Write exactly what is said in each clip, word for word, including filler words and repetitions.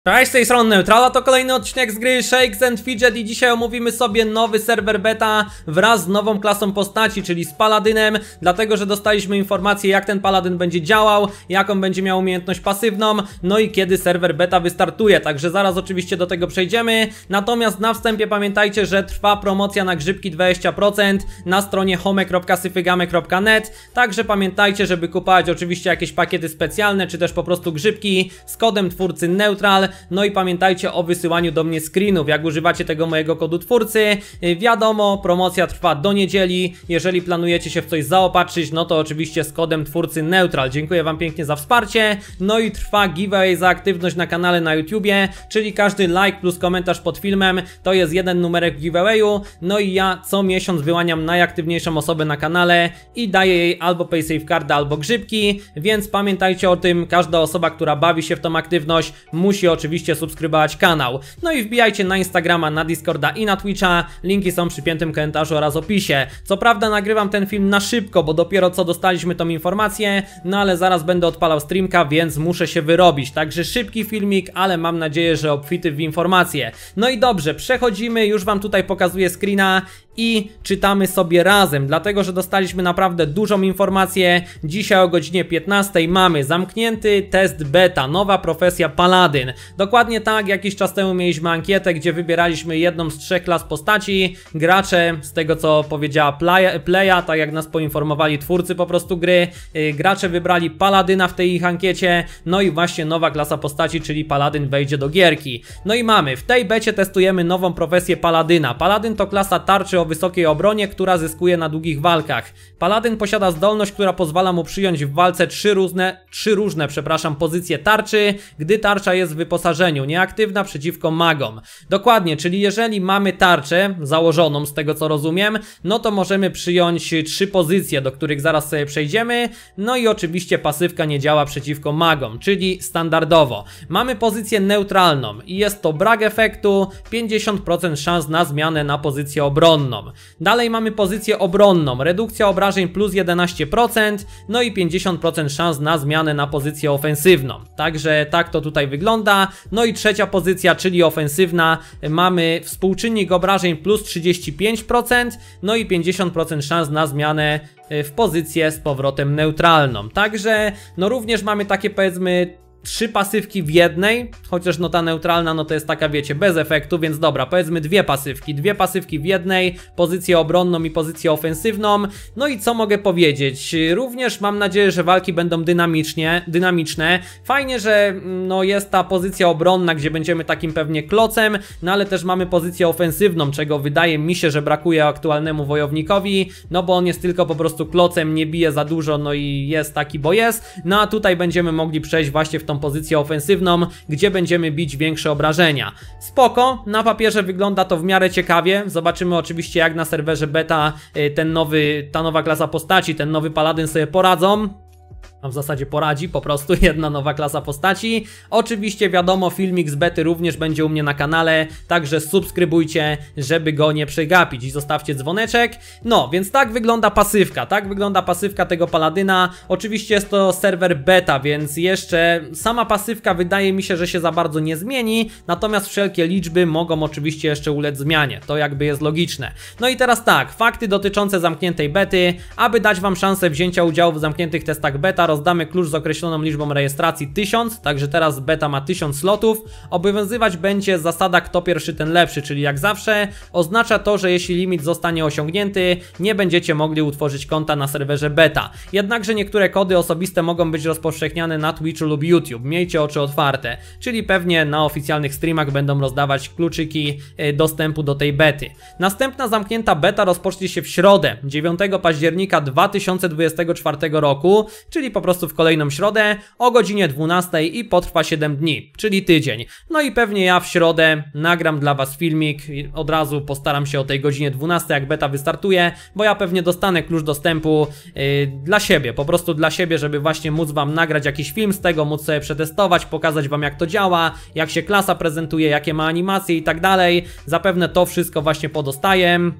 Cześć, z tej strony Neutrala, to kolejny odcinek z gry Shakes and Fidget i dzisiaj omówimy sobie nowy serwer beta wraz z nową klasą postaci, czyli z Paladynem, dlatego że dostaliśmy informację, jak ten Paladyn będzie działał, jaką będzie miał umiejętność pasywną, no i kiedy serwer beta wystartuje, także zaraz oczywiście do tego przejdziemy. Natomiast na wstępie pamiętajcie, że trwa promocja na grzybki dwadzieścia procent na stronie home kropka syfygamy kropka net, także pamiętajcie, żeby kupować oczywiście jakieś pakiety specjalne, czy też po prostu grzybki z kodem twórcy Neutral. No i pamiętajcie o wysyłaniu do mnie screenów, jak używacie tego mojego kodu twórcy. Wiadomo, promocja trwa do niedzieli. Jeżeli planujecie się w coś zaopatrzyć, no to oczywiście z kodem twórcy Neutral. Dziękuję wam pięknie za wsparcie. No i trwa giveaway za aktywność na kanale na YouTubie, czyli każdy like plus komentarz pod filmem to jest jeden numerek w giveawayu. No i ja co miesiąc wyłaniam najaktywniejszą osobę na kanale i daję jej albo PaySafeCarda, albo grzybki, więc pamiętajcie o tym. Każda osoba, która bawi się w tą aktywność, musi oczywiście Oczywiście subskrybować kanał. No i wbijajcie na Instagrama, na Discorda i na Twitcha. Linki są przy piętym komentarzu oraz opisie. Co prawda nagrywam ten film na szybko, bo dopiero co dostaliśmy tą informację, no ale zaraz będę odpalał streamka, więc muszę się wyrobić. Także szybki filmik, ale mam nadzieję, że obfity w informacje. No i dobrze, przechodzimy, już wam tutaj pokazuję screena i czytamy sobie razem, dlatego że dostaliśmy naprawdę dużą informację. Dzisiaj o godzinie piętnastej mamy zamknięty test beta, nowa profesja Paladyn. Dokładnie tak, jakiś czas temu mieliśmy ankietę, gdzie wybieraliśmy jedną z trzech klas postaci. Gracze, z tego co powiedziała Playa, Playa, tak jak nas poinformowali twórcy po prostu gry, yy, gracze wybrali Paladyna w tej ich ankiecie. No i właśnie nowa klasa postaci, czyli Paladyn wejdzie do gierki. No i mamy, w tej becie testujemy nową profesję Paladyna. Paladyn to klasa tarczy o wysokiej obronie, która zyskuje na długich walkach. Paladyn posiada zdolność, która pozwala mu przyjąć w walce trzy różne, trzy różne, przepraszam, pozycje tarczy, gdy tarcza jest w wyposażeniu, nieaktywna przeciwko magom. Dokładnie, czyli jeżeli mamy tarczę założoną, z tego co rozumiem, no to możemy przyjąć trzy pozycje, do których zaraz sobie przejdziemy. No i oczywiście pasywka nie działa przeciwko magom, czyli standardowo. Mamy pozycję neutralną i jest to brak efektu, pięćdziesiąt procent szans na zmianę na pozycję obronną. Dalej mamy pozycję obronną, redukcja obrażeń plus jedenaście procent, no i pięćdziesiąt procent szans na zmianę na pozycję ofensywną. Także tak to tutaj wygląda. No i trzecia pozycja, czyli ofensywna, mamy współczynnik obrażeń plus trzydzieści pięć procent, no i pięćdziesiąt procent szans na zmianę w pozycję z powrotem neutralną. Także no również mamy takie, powiedzmy, trzy pasywki w jednej, chociaż no ta neutralna no to jest taka, wiecie, bez efektu, więc dobra, powiedzmy dwie pasywki, dwie pasywki w jednej, pozycję obronną i pozycję ofensywną. No i co mogę powiedzieć? Również mam nadzieję, że walki będą dynamicznie, dynamiczne. Fajnie, że no jest ta pozycja obronna, gdzie będziemy takim pewnie klocem, no ale też mamy pozycję ofensywną, czego wydaje mi się, że brakuje aktualnemu wojownikowi, no bo on jest tylko po prostu klocem, nie bije za dużo, no i jest taki, bo jest. No a tutaj będziemy mogli przejść właśnie w tą pozycję ofensywną, gdzie będziemy bić większe obrażenia. Spoko, na papierze wygląda to w miarę ciekawie. Zobaczymy oczywiście, jak na serwerze beta ten nowy, ta nowa klasa postaci, ten nowy Paladyn sobie poradzą. A w zasadzie poradzi, po prostu jedna nowa klasa postaci. Oczywiście wiadomo, filmik z bety również będzie u mnie na kanale, także subskrybujcie, żeby go nie przegapić i zostawcie dzwoneczek. No, więc tak wygląda pasywka, tak wygląda pasywka tego Paladyna. Oczywiście jest to serwer beta, więc jeszcze sama pasywka wydaje mi się, że się za bardzo nie zmieni, natomiast wszelkie liczby mogą oczywiście jeszcze ulec zmianie, to jakby jest logiczne. No i teraz tak, fakty dotyczące zamkniętej bety. Aby dać wam szansę wzięcia udziału w zamkniętych testach beta, rozdamy klucz z określoną liczbą rejestracji tysiąc, także teraz beta ma tysiąc slotów. Obowiązywać będzie zasada kto pierwszy ten lepszy, czyli jak zawsze oznacza to, że jeśli limit zostanie osiągnięty, nie będziecie mogli utworzyć konta na serwerze beta. Jednakże niektóre kody osobiste mogą być rozpowszechniane na Twitchu lub YouTube, miejcie oczy otwarte, czyli pewnie na oficjalnych streamach będą rozdawać kluczyki dostępu do tej bety. Następna zamknięta beta rozpocznie się w środę, dziewiątego października dwa tysiące dwudziestego czwartego roku, czyli po prostu w kolejną środę o godzinie dwunastej i potrwa siedem dni, czyli tydzień. No i pewnie ja w środę nagram dla was filmik, od razu postaram się o tej godzinie dwunastej, jak beta wystartuje, bo ja pewnie dostanę klucz dostępu yy, dla siebie, po prostu dla siebie, żeby właśnie móc wam nagrać jakiś film z tego, móc sobie przetestować, pokazać wam, jak to działa, jak się klasa prezentuje, jakie ma animacje i tak dalej. Zapewne to wszystko właśnie podostaję.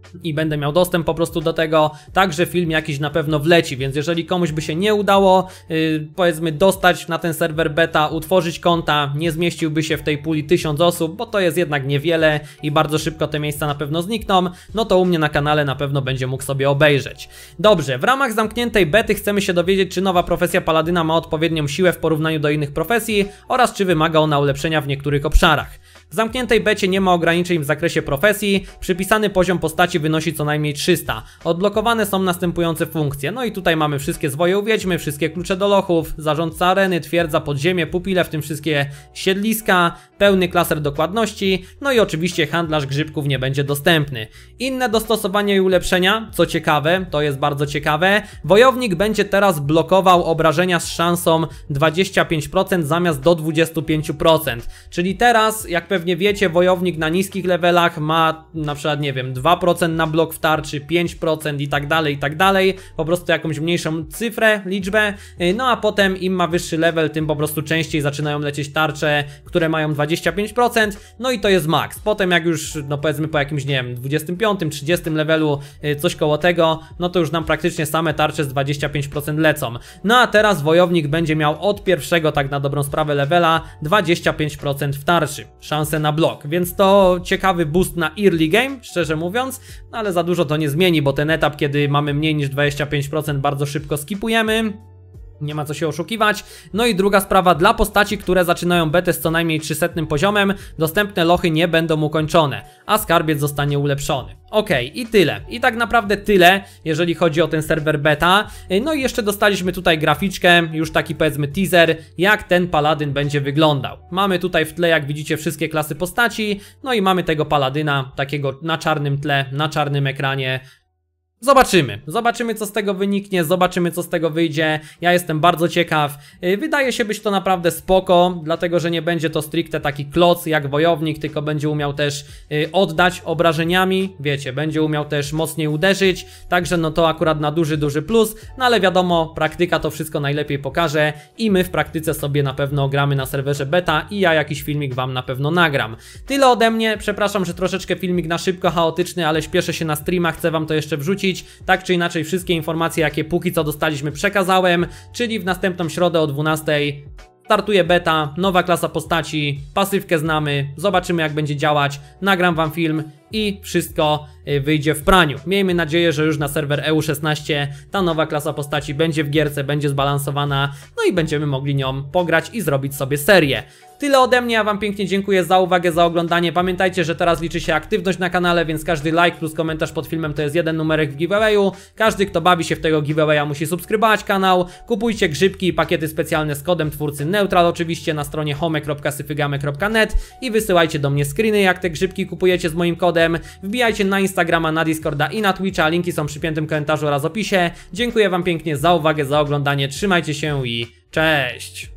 i będę miał dostęp po prostu do tego, także film jakiś na pewno wleci, więc jeżeli komuś by się nie udało yy, powiedzmy dostać na ten serwer beta, utworzyć konta, nie zmieściłby się w tej puli tysiąc osób, bo to jest jednak niewiele i bardzo szybko te miejsca na pewno znikną, no to u mnie na kanale na pewno będzie mógł sobie obejrzeć. Dobrze, w ramach zamkniętej bety chcemy się dowiedzieć, czy nowa profesja Paladyna ma odpowiednią siłę w porównaniu do innych profesji oraz czy wymaga ona ulepszenia w niektórych obszarach. W zamkniętej becie nie ma ograniczeń w zakresie profesji, przypisany poziom postaci wynosi co najmniej trzysta. Odblokowane są następujące funkcje, no i tutaj mamy wszystkie zwoje u wiedźmy, wszystkie klucze do lochów, zarządca areny, twierdza, podziemie, pupile, w tym wszystkie siedliska, pełny klaser dokładności, no i oczywiście handlarz grzybków nie będzie dostępny. Inne dostosowania i ulepszenia, co ciekawe, to jest bardzo ciekawe, wojownik będzie teraz blokował obrażenia z szansą dwadzieścia pięć procent zamiast do dwudziestu pięciu procent, czyli teraz, jak pewnie wiecie, wojownik na niskich levelach ma na przykład, nie wiem, dwa procent na blok w tarczy, pięć procent i tak dalej, i tak dalej, po prostu jakąś mniejszą cyfrę, liczbę, no a potem im ma wyższy level, tym po prostu częściej zaczynają lecieć tarcze, które mają dwadzieścia pięć procent, no i to jest max. Potem jak już, no powiedzmy po jakimś, nie wiem, dwudziestym piątym, trzydziestym levelu, coś koło tego, no to już nam praktycznie same tarcze z dwadzieścia pięć procent lecą. No a teraz wojownik będzie miał od pierwszego, tak na dobrą sprawę, levela dwadzieścia pięć procent w tarczy, szansę na blok, więc to ciekawy boost na early game, szczerze mówiąc, no ale za dużo to nie zmieni, bo ten etap, kiedy mamy mniej niż dwadzieścia pięć procent, bardzo szybko skipujemy. Nie ma co się oszukiwać. No i druga sprawa, dla postaci, które zaczynają betę z co najmniej trzysetnym poziomem, dostępne lochy nie będą ukończone, a skarbiec zostanie ulepszony. Okej, okay, i tyle. I tak naprawdę tyle, jeżeli chodzi o ten serwer beta. No i jeszcze dostaliśmy tutaj graficzkę, już taki powiedzmy teaser, jak ten paladyn będzie wyglądał. Mamy tutaj w tle, jak widzicie, wszystkie klasy postaci, no i mamy tego paladyna, takiego na czarnym tle, na czarnym ekranie. Zobaczymy, zobaczymy co z tego wyniknie, zobaczymy co z tego wyjdzie, ja jestem bardzo ciekaw, wydaje się być to naprawdę spoko, dlatego że nie będzie to stricte taki kloc jak wojownik, tylko będzie umiał też oddać obrażeniami, wiecie, będzie umiał też mocniej uderzyć, także no to akurat na duży, duży plus, no ale wiadomo, praktyka to wszystko najlepiej pokaże i my w praktyce sobie na pewno gramy na serwerze beta i ja jakiś filmik wam na pewno nagram. Tyle ode mnie, przepraszam, że troszeczkę filmik na szybko, chaotyczny, ale śpieszę się na streama, chcę wam to jeszcze wrzucić. Tak czy inaczej wszystkie informacje, jakie póki co dostaliśmy, przekazałem, czyli w następną środę o dwunastej startuje beta, nowa klasa postaci, pasywkę znamy, zobaczymy jak będzie działać, nagram wam film i wszystko wyjdzie w praniu. Miejmy nadzieję, że już na serwer E U szesnaście ta nowa klasa postaci będzie w gierce, będzie zbalansowana, no i będziemy mogli nią pograć i zrobić sobie serię. Tyle ode mnie, ja wam pięknie dziękuję za uwagę, za oglądanie. Pamiętajcie, że teraz liczy się aktywność na kanale, więc każdy like plus komentarz pod filmem to jest jeden numerek w giveawayu. Każdy, kto bawi się w tego giveawaya, musi subskrybować kanał. Kupujcie grzybki i pakiety specjalne z kodem twórcy Neutral oczywiście na stronie home kropka syfygamy kropka net i wysyłajcie do mnie screeny, jak te grzybki kupujecie z moim kodem. Wbijajcie na Instagrama, na Discorda i na Twitcha, linki są przy piętym komentarzu oraz opisie. Dziękuję wam pięknie za uwagę, za oglądanie, trzymajcie się i cześć!